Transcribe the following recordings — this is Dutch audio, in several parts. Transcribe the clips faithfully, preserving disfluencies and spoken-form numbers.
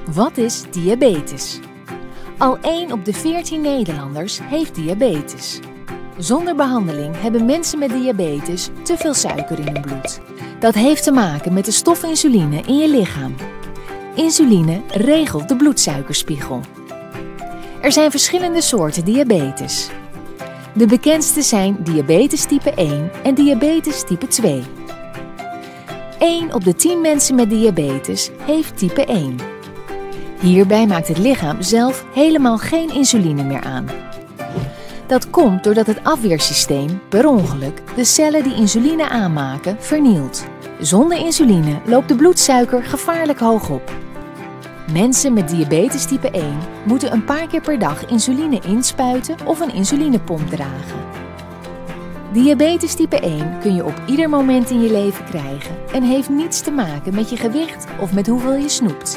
Wat is diabetes? Al één op de veertien Nederlanders heeft diabetes. Zonder behandeling hebben mensen met diabetes te veel suiker in hun bloed. Dat heeft te maken met de stof insuline in je lichaam. Insuline regelt de bloedsuikerspiegel. Er zijn verschillende soorten diabetes. De bekendste zijn diabetes type één en diabetes type twee. één op de tien mensen met diabetes heeft type één. Hierbij maakt het lichaam zelf helemaal geen insuline meer aan. Dat komt doordat het afweersysteem per ongeluk de cellen die insuline aanmaken vernielt. Zonder insuline loopt de bloedsuiker gevaarlijk hoog op. Mensen met diabetes type één moeten een paar keer per dag insuline inspuiten of een insulinepomp dragen. Diabetes type één kun je op ieder moment in je leven krijgen en heeft niets te maken met je gewicht of met hoeveel je snoept.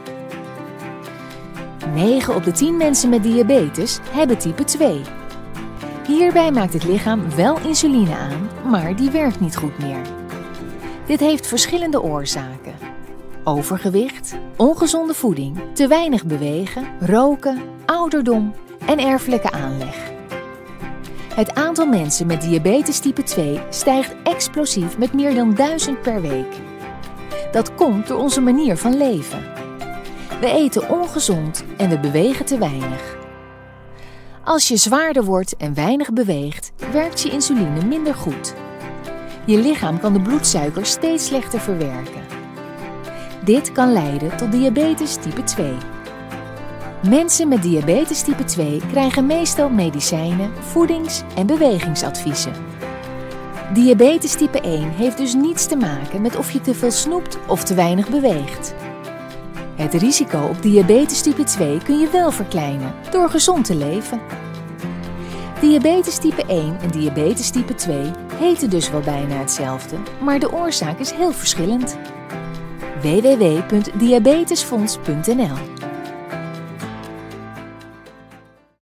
negen op de tien mensen met diabetes hebben type twee. Hierbij maakt het lichaam wel insuline aan, maar die werkt niet goed meer. Dit heeft verschillende oorzaken. Overgewicht, ongezonde voeding, te weinig bewegen, roken, ouderdom en erfelijke aanleg. Het aantal mensen met diabetes type twee stijgt explosief met meer dan duizend per week. Dat komt door onze manier van leven. We eten ongezond en we bewegen te weinig. Als je zwaarder wordt en weinig beweegt, werkt je insuline minder goed. Je lichaam kan de bloedsuiker steeds slechter verwerken. Dit kan leiden tot diabetes type twee. Mensen met diabetes type twee krijgen meestal medicijnen, voedings- en bewegingsadviezen. Diabetes type één heeft dus niets te maken met of je te veel snoept of te weinig beweegt. Het risico op diabetes type twee kun je wel verkleinen door gezond te leven. Diabetes type één en diabetes type twee heten dus wel bijna hetzelfde, maar de oorzaak is heel verschillend. w w w punt diabetesfonds punt n l